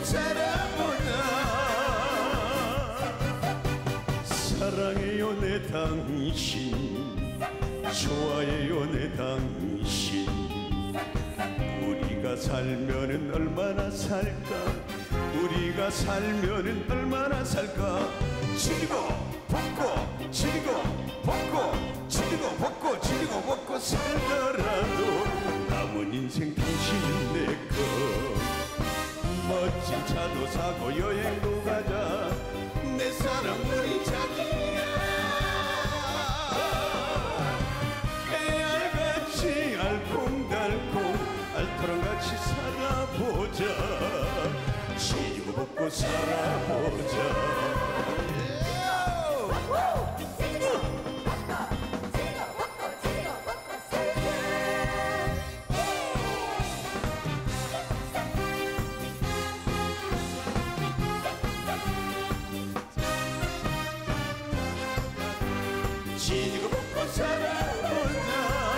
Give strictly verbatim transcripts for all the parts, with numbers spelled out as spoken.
살아보자. 사랑해요 내 당신, 좋아해요 내 당신. 우리가 살면은 얼마나 살까, 우리가 살면은 얼마나 살까. 지리고 볶고 지리고 볶고 지리고 볶고 지리고 볶고 살더라도 남은 인생 당신은 내거. 멋진 차도 사고 여행도 가자. 내 사랑 우리 자기야. 깨알같이 알콩달콩 알토랑같이 살아보자. 지리고 볶고 살아보자. 지리고 볶고 살아보자.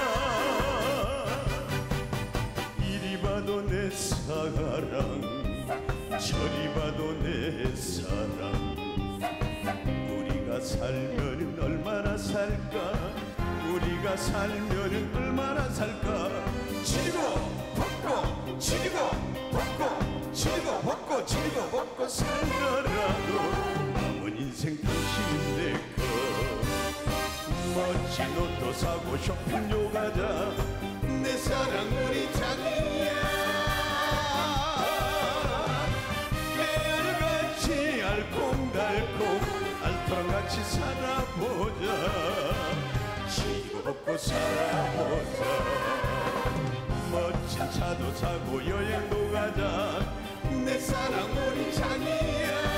이리 봐도 내 사랑, 저리 봐도 내 사랑. 우리가 살면은 얼마나 살까, 우리가 살면은 얼마나 살까. 지리고 볶고 지리고 볶고 지리고 볶고 지리고 볶고 살더라도 남은 인생 당신은 내거. 멋진 옷도 사고 쇼핑도 가자. 내 사랑 우리 자기야. 깨알같이 알콩달콩 알토랑같이 살아보자. 지리고 볶고 살아보자. 멋진 차도 사고 여행도 가자. 내 사랑 우리 자기야.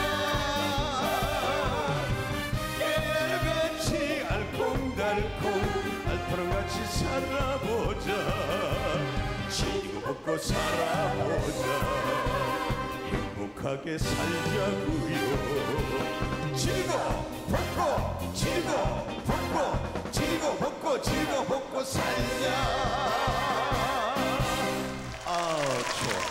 알콩달콩 알토랑같이 살아보자. 지리고 볶고 살아보자. 행복하게 살자구요. 지리고 볶고 지리고 볶고 지리고 볶고 지리고 볶고 살자. 아 좋아.